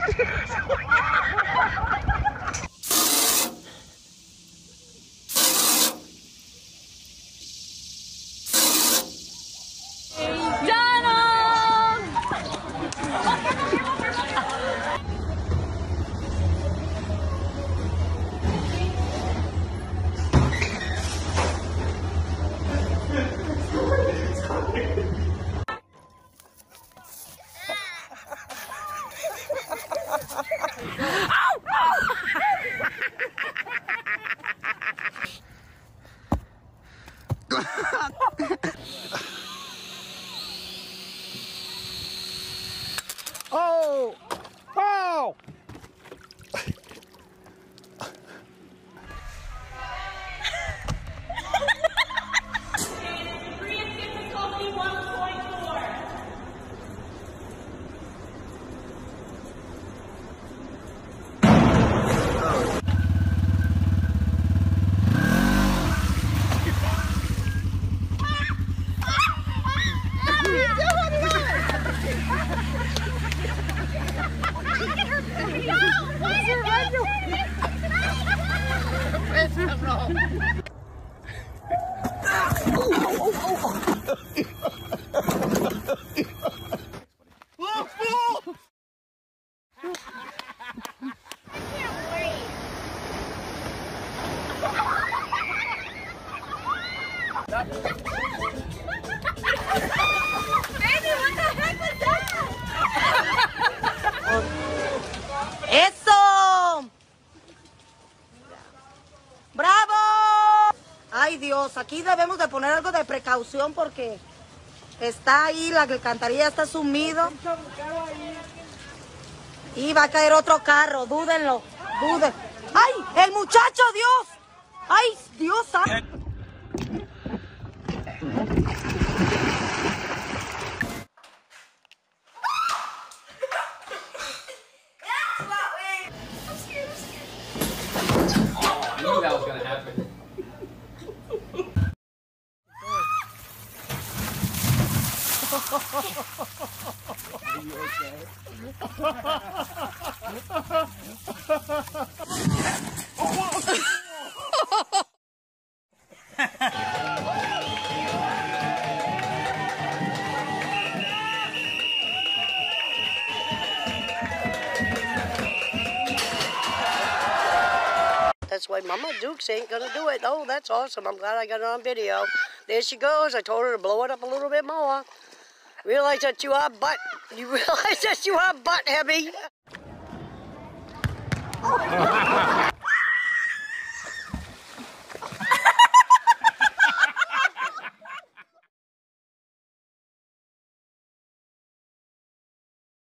Oh! Oh! ¡Eso! ¡Bravo! Ay, Dios, aquí debemos de poner algo de precaución porque está ahí, la alcantarilla está sumido. Y va a caer otro carro, dúdenlo, duden. ¡Ay, el muchacho, Dios! ¡Ay, Dios! I knew that was gonna happen. Are you okay? That's why Mama Dukes ain't gonna do it. Oh, that's awesome. I'm glad I got it on video. There she goes. I told her to blow it up a little bit more. Realize that you are butt. You realize that you are butt heavy.